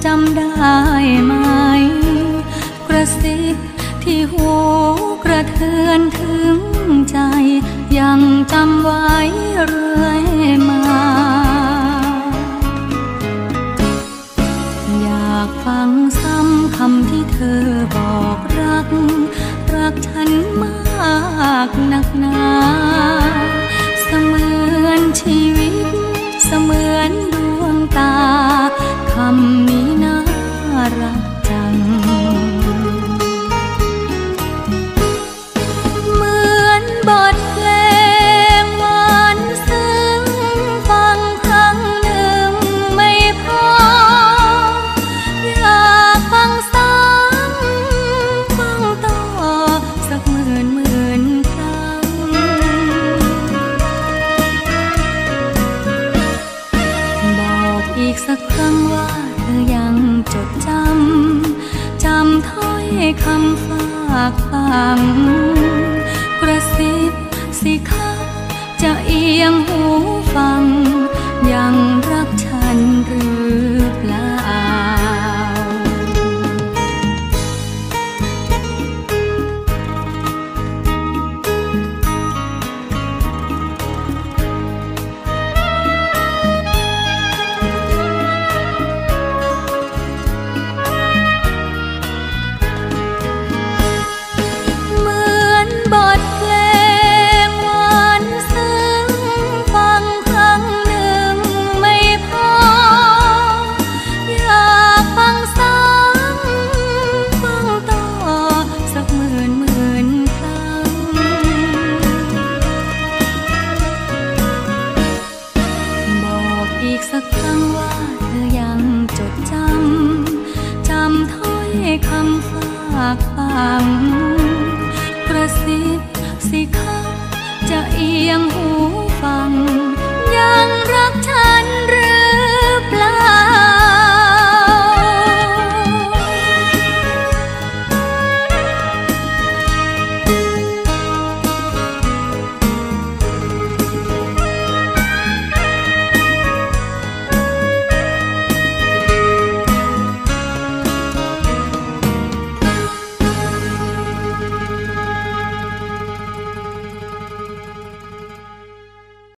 จำได้ไหมกระซิบที่หูกระเทือนถึงใจยังจำไว้เรื่อยมาอยากฟังซ้ำคำที่เธอบอกรักฉันมากนักหนาเสมือนชีวิตเสมือนดวงตาคำนี้น่ารักจังเหมือนบทเพลงหวานซึ้งฟังครั้งหนึ่งไม่พออยากฟังซ้ำฟังต่อสักหมื่นครั้งบอกอีกสักครั้งว่าเธอยังจดจำถ้อยคำฝากฝังกระซิบสิคะจะเอียงหูฟังยังรักฉันหรือเปล่าบทเพลงหวานซึ้งฟังครั้งหนึ่งไม่พออยากฟังซ้ำฟังต่อสักหมื่นครั้งบอกอีกสักครั้งว่าเธอยังจดจำถ้อยคำฝากฝังกระซิบสิคะจะเอียงหูฟังยัง